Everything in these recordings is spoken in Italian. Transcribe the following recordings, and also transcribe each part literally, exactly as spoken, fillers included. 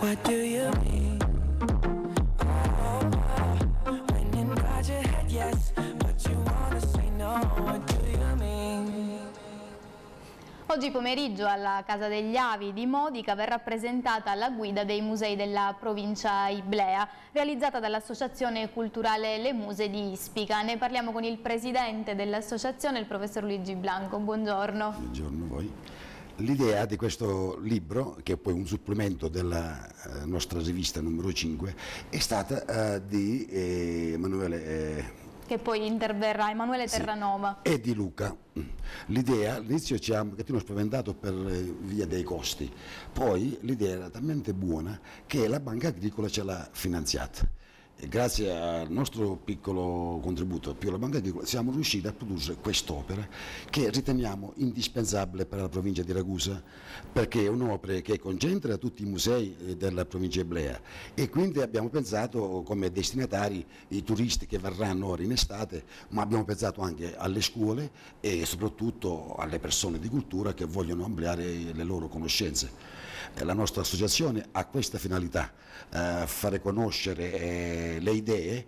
What do you mean? Oh, oh, when you nod your head yes, but you wanna say no. What do you mean? Oggi pomeriggio alla Casa degli Avi di Modica verrà presentata la guida dei musei della provincia Iblea, realizzata dall'Associazione Culturale Le Muse di Ispica. Ne parliamo con il presidente dell'associazione, il professor Luigi Blanco. Buongiorno. Buongiorno a voi. L'idea di questo libro, che è poi un supplemento della eh, nostra rivista numero cinque, è stata eh, di eh, Emanuele eh, che poi interverrà, Emanuele sì, Terranova. e di Luca. L'idea all'inizio ci ha un pochettino spaventato per via dei costi, poi l'idea era talmente buona che la Banca Agricola ce l'ha finanziata. E grazie al nostro piccolo contributo più la Banca Agricola siamo riusciti a produrre quest'opera che riteniamo indispensabile per la provincia di Ragusa, perché è un'opera che concentra tutti i musei della provincia Iblea e quindi abbiamo pensato come destinatari i turisti che verranno ora in estate, ma abbiamo pensato anche alle scuole e soprattutto alle persone di cultura che vogliono ampliare le loro conoscenze. La nostra associazione ha questa finalità, eh, fare conoscere eh, le idee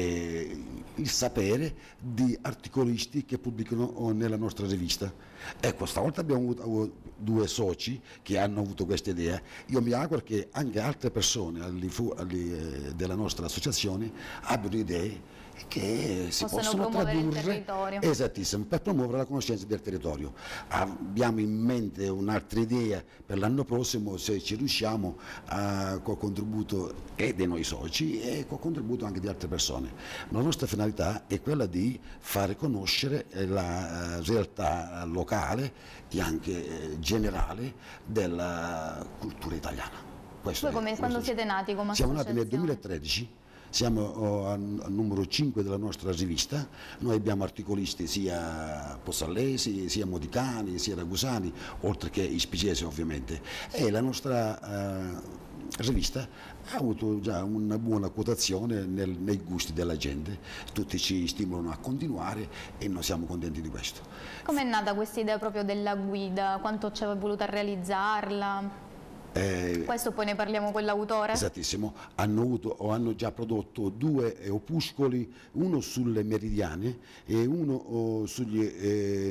e il sapere di articolisti che pubblicano nella nostra rivista. Ecco, stavolta abbiamo avuto, avuto due soci che hanno avuto questa idea. Io mi auguro che anche altre persone alli, alli, eh, della nostra associazione abbiano idee che si possono possono promuovere tradurre, il territorio. Esattissimo, per promuovere la conoscenza del territorio. Abbiamo in mente un'altra idea per l'anno prossimo, se ci riusciamo, uh, col contributo e dei noi soci e col contributo anche di altre persone. La nostra finalità è quella di fare conoscere la uh, realtà locale e anche eh, generale della cultura italiana. Questo Voi come, è, quando questo siete nati come Siamo associazione? nati nel duemilatredici. Siamo oh, al, al numero cinque della nostra rivista, noi abbiamo articolisti sia possallesi, sia modicani, sia ragusani, oltre che ispicesi ovviamente, e la nostra eh, rivista ha avuto già una buona quotazione nel, nei gusti della gente, tutti ci stimolano a continuare e noi siamo contenti di questo. Com'è nata questa idea proprio della guida? Quanto ci avete voluto a realizzarla? Eh, Questo poi ne parliamo con l'autore? Esattissimo, hanno, avuto, o hanno già prodotto due eh, opuscoli, uno sulle meridiane e uno oh, sugli, eh,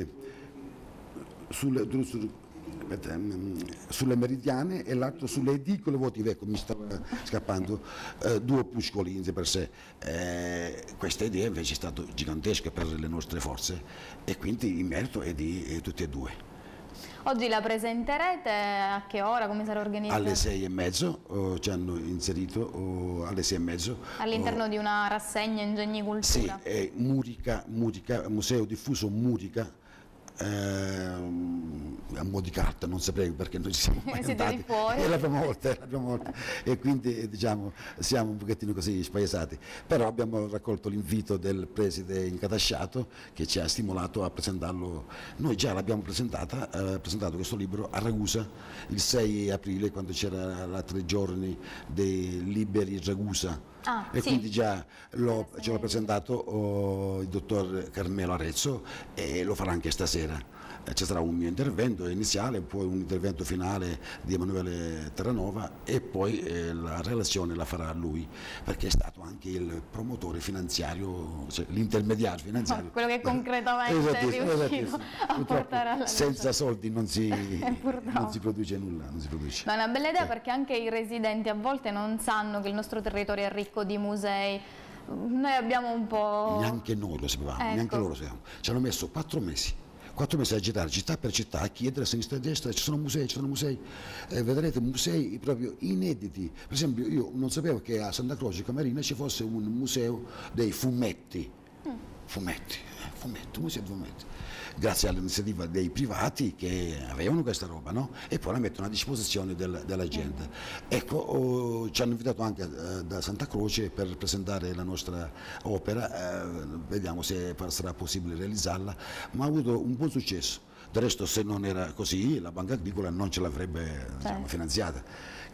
sulle, su, aspetta, sulle meridiane e l'altro sulle edicole votive, ecco mi stava scappando, eh, due opuscoli in sé per sé. Eh, questa idea invece è stata gigantesca per le nostre forze e quindi il merito è di è tutti e due. Oggi la presenterete, a che ora, come sarà organizzata? Alle sei e mezzo oh, ci hanno inserito oh, alle sei e mezzo. All'interno oh, di una rassegna Ingegni Cultura? Sì, è Murica, Murica, Museo Diffuso Murica, eh, a Modicarta, non saprei perché noi ci siamo mai Siete andati, di fuori. è la prima volta, è la prima volta e quindi diciamo siamo un pochettino così spaesati, però abbiamo raccolto l'invito del preside Incatasciato che ci ha stimolato a presentarlo. Noi già l'abbiamo presentata, eh, presentato questo libro a Ragusa il sei aprile, quando c'era la tre giorni dei liberi Ragusa. Ah, E sì. quindi già lo, ce l'ha presentato oh, il dottor Carmelo Arezzo e lo farà anche stasera. Eh, ci sarà un mio intervento iniziale, poi un intervento finale di Emanuele Terranova e poi eh, la relazione la farà lui, perché è stato anche il promotore finanziario, cioè l'intermediario finanziario. No, quello che concretamente è riuscito a portare alla senza soldi non si, Eh, non si produce nulla. Non si produce. Ma è una bella idea, Sì. Perché anche i residenti a volte non sanno che il nostro territorio è ricco di musei. Noi abbiamo un po'... Neanche noi lo sapevamo, Ecco. neanche loro lo sapevamo. Ci hanno messo quattro mesi. Quattro mesi a girare città per città, a chiedere a sinistra e a destra, ci sono musei, ci sono musei, eh, vedrete musei proprio inediti. Per esempio io non sapevo che a Santa Croce Camarina ci fosse un museo dei fumetti, mm. fumetti, eh, fumetti, museo di fumetti. Grazie all'iniziativa dei privati che avevano questa roba, no? E poi la mettono a disposizione del, della gente. Mm. Ecco, oh, ci hanno invitato anche eh, da Santa Croce per presentare la nostra opera, eh, vediamo se sarà possibile realizzarla, ma ha avuto un buon successo. Del resto, se non era così, la Banca Agricola non ce l'avrebbe diciamo, finanziata.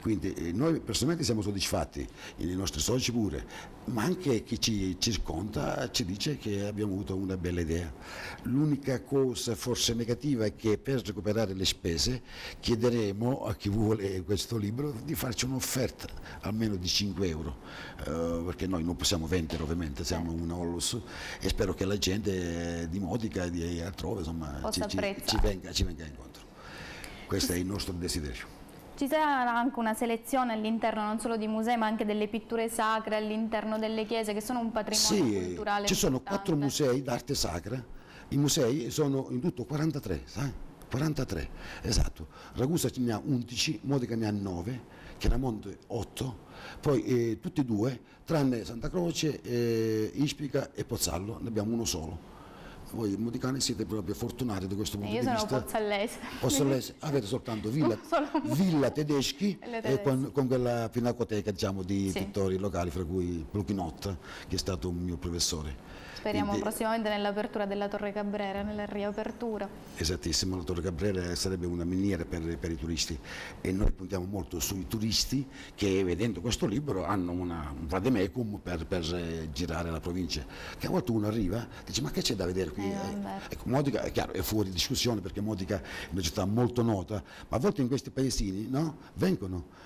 Quindi eh, noi personalmente siamo soddisfatti, i nostri soci pure, ma anche chi ci circonda ci dice che abbiamo avuto una bella idea. L'unica cosa forse negativa è che per recuperare le spese chiederemo a chi vuole questo libro di farci un'offerta almeno di cinque euro, eh, perché noi non possiamo vendere ovviamente, siamo una Onlus e spero che la gente di Modica e di altrove insomma, ci, ci, ci, venga, ci venga incontro. Questo è il nostro desiderio. Ci sarà anche una selezione all'interno non solo di musei ma anche delle pitture sacre all'interno delle chiese che sono un patrimonio sì, culturale ci sono importante. quattro musei d'arte sacra, i musei sono in tutto quarantatré, sai? quarantatré, esatto. Ragusa ne ha undici, Modica ne ha nove, Chiaramonte otto, poi eh, tutti e due, tranne Santa Croce, eh, Ispica e Pozzallo, ne abbiamo uno solo. Voi modicani siete proprio fortunati da questo punto Io di sono vista. pozzallese. Pozzallese, avete soltanto Villa, villa Tedeschi Le e tedesche. con, con quella pinacoteca diciamo, di Sì. pittori locali, fra cui Pluchinotta, che è stato un mio professore. Speriamo Quindi- prossimamente nell'apertura della Torre Cabrera, nella riapertura. Esattissimo, la Torre Cabrera sarebbe una miniera per, per i turisti e noi puntiamo molto sui turisti che vedendo questo libro hanno una, un vademecum per, per eh, girare la provincia, che a volte uno arriva e dice ma che c'è da vedere qui? Eh, Eh, vabbè. ecco, Modica è chiaro, è fuori discussione perché Modica è una città molto nota, ma a volte in questi paesini no, vengono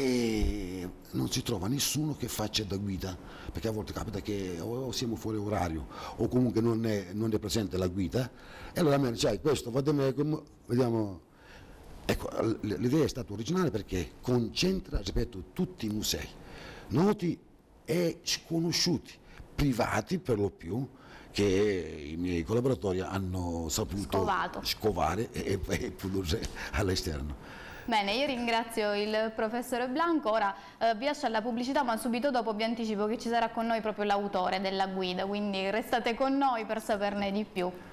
e non si trova nessuno che faccia da guida, perché a volte capita che o siamo fuori orario o comunque non è, non è presente la guida e allora almeno cioè, questo vademecum, vediamo. Ecco, l- l'idea è stata originale perché concentra, ripeto, tutti i musei, noti e sconosciuti, privati per lo più, che i miei collaboratori hanno saputo Scovato. scovare e, e produrre all'esterno. Bene, io ringrazio il professore Blanco, ora eh, vi lascio alla pubblicità ma subito dopo vi anticipo che ci sarà con noi proprio l'autore della guida, quindi restate con noi per saperne di più.